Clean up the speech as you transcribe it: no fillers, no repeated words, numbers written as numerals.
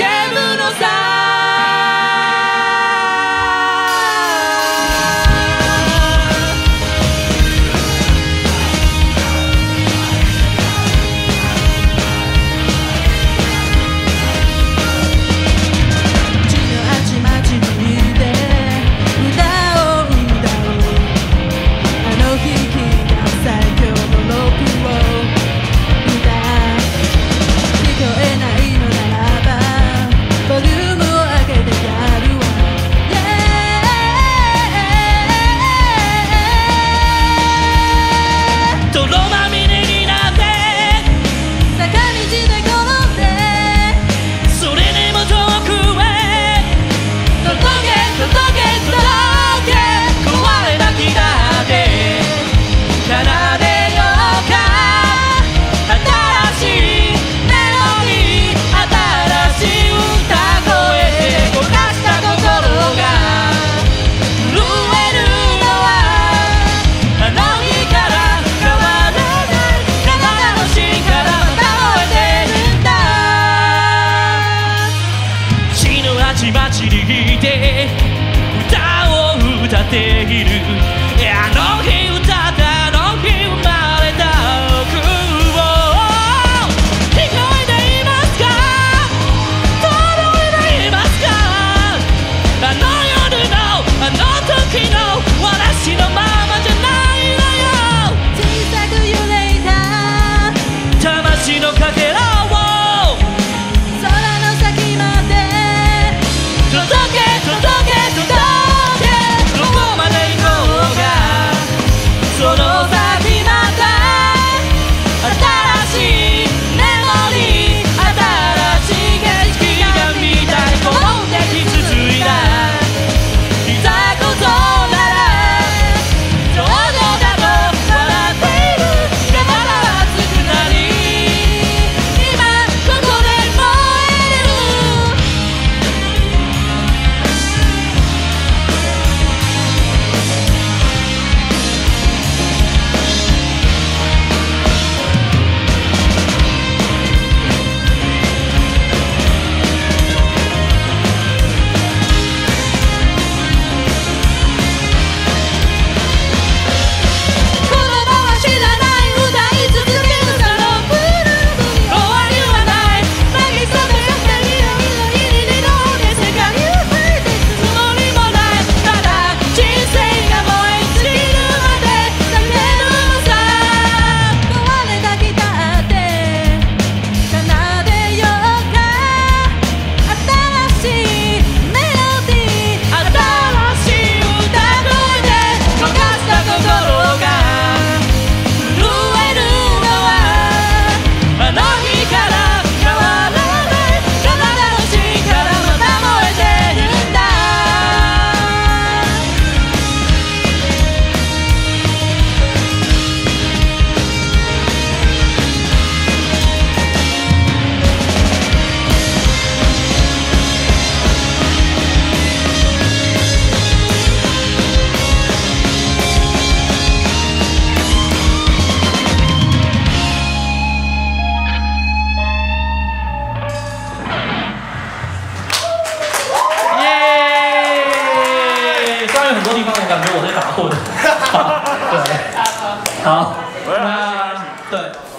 むのさ。街にいて歌を歌っている。あの日歌ったあの日生まれた曲を聞こえていますか、届いていますか。あの夜のあの時の私のままじゃないのよ。 小さく揺れた魂のかけらを空の先まで届け届け届け、どこまで行こうか。その先また新しいメモリー、新しい景色が見たい。この出来続いたいざことならちょうどだと笑っている。だから熱くなり今ここで燃える。很多地方我感觉我在打混。对，好，那对。